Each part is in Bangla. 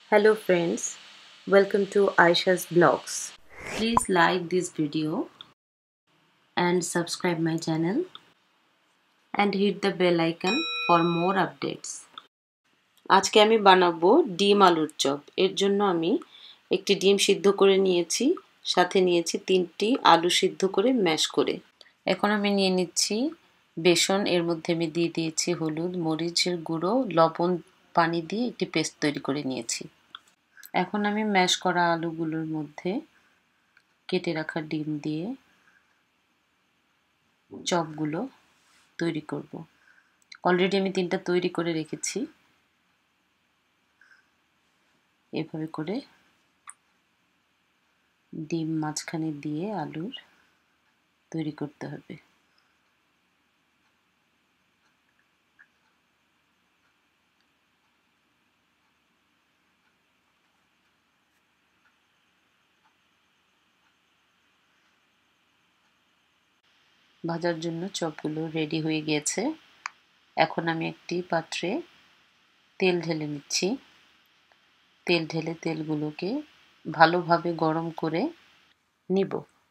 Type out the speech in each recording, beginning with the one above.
Hello friends, welcome to Aisha's Blogs. Please like this video and subscribe my channel and hit the bell icon for more updates. আজকে আমি বানাবো ডিম আলুর চপ। এর জন্য আমি একটি ডিম সিদ্ধ করে নিয়েছি, সাথে নিয়েছি 3টি আলু সিদ্ধ করে ম্যাশ করে। এখন আমি নিয়ে নিচ্ছি বেসন, এর মধ্যে আমি দিয়ে দিয়েছি হলুদ, মরিচের গুঁড়ো, লবণ, পানি দিয়ে একটি পেস্ট তৈরি করে নিয়েছি। এখন আমি ম্যাশ করা আলুগুলোর মধ্যে কেটে রাখা ডিম দিয়ে চপগুলো তৈরি করব। অলরেডি আমি 3টা তৈরি করে রেখেছি। এভাবে করে ডিম মাঝখানে দিয়ে আলুর তৈরি করতে হবে। ভাজার জন্য চপগুলো রেডি হয়ে গিয়েছে। এখন আমি একটি পাত্রে তেল ঢেলে নিচ্ছি। তেল ঢেলে তেলগুলোকে ভালোভাবে গরম করে নিব।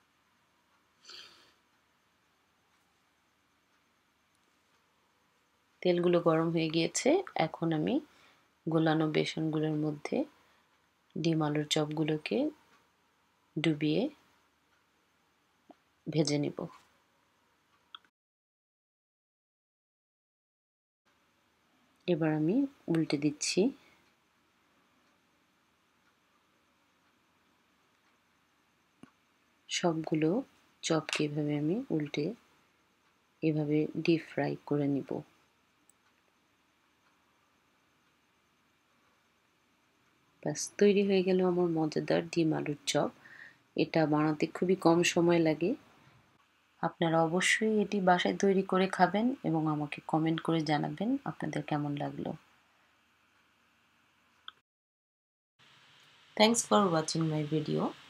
তেলগুলো গরম হয়ে গিয়েছে। এখন আমি গোলানো বেসনগুলোর মধ্যে ডিম আলুর চপগুলোকে ডুবিয়ে ভেজে নিব। এবার আমি উল্টে দিচ্ছি। সবগুলো চপকে এভাবে আমি উল্টে এভাবে ডিপ ফ্রাই করে নিব। ব্যাস, তৈরি হয়ে গেল আমার মজাদার ডিম আলুর চপ। এটা বানাতে খুবই কম সময় লাগে। আপনারা অবশ্যই এটি বাসায় তৈরি করে খাবেন এবং আমাকে কমেন্ট করে জানাবেন আপনাদের কেমন লাগলো। Thanks for watching my video.